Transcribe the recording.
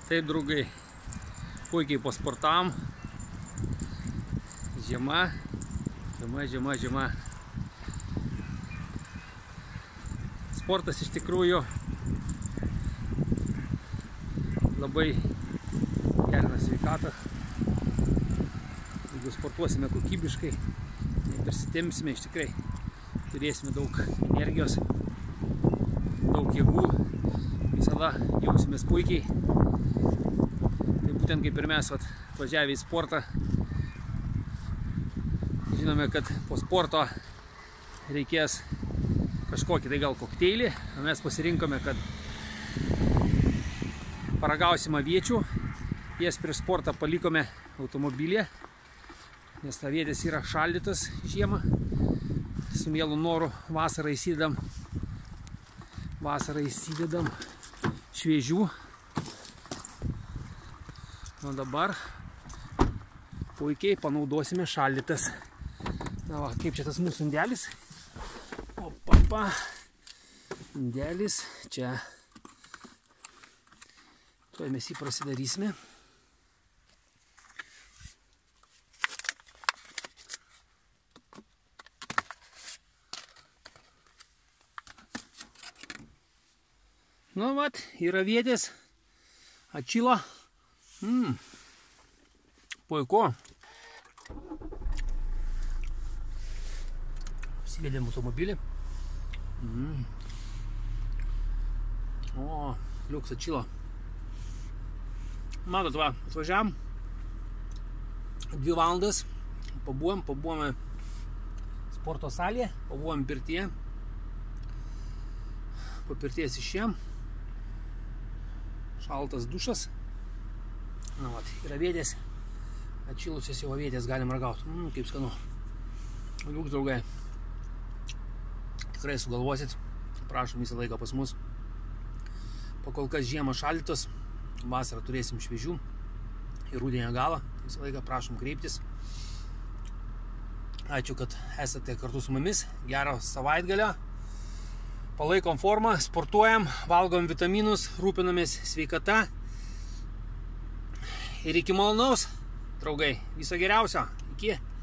Taip, draugai, puikiai pasportavom. Žiema. Sportas iš tikrųjų labai gerina sveikatą. Jeigu sportuosime kokybiškai, persitempsime, iš tikrai turėsime daug energijos, daug jėgų, visada jausimės puikiai. Tai būtent kaip ir mes važiavę į sportą, žinome, kad po sporto reikės kažkokį tai gal kokteilį, o mes pasirinkome, kad paragausim aviečių, jas prieš sportą palikome automobilyje, nes avietės yra šaldytas žiemą, su mielu noru vasarą įsidedam šviežių. O dabar puikiai panaudosime šaldytas. Na va, kaip čia tas mūsų indelis. Opa, indelis čia. Tuoj mes jį prasidarysime. Nu vat, yra avietės, atšilo. Puiku. Įsivedėm automobilį. O, liuks atšilo. Matot, va, atvažiavam. 2 valandas. Pabuvome sporto salėje, pabuvom pirtyje. Po pirties išėjom. Šaltas dušas. Na, vat, yra avietės. Atšilusias jau avietės galim ragauti. Kaip skanu. Liuks, draugai. Tikrai sugalvosit. Prašom visą laiką pas mus. Pakol kas žiemą šaldytos. Vasarą turėsim šviežių. Ir rudenio galą. Visą laiką prašom kreiptis. Ačiū, kad esate kartu su mumis. Gero savaitgalio. Palaikom formą, sportuojam, valgom vitaminus, rūpinamės sveikata. Ir iki malonaus, draugai. Viso geriausio. Iki.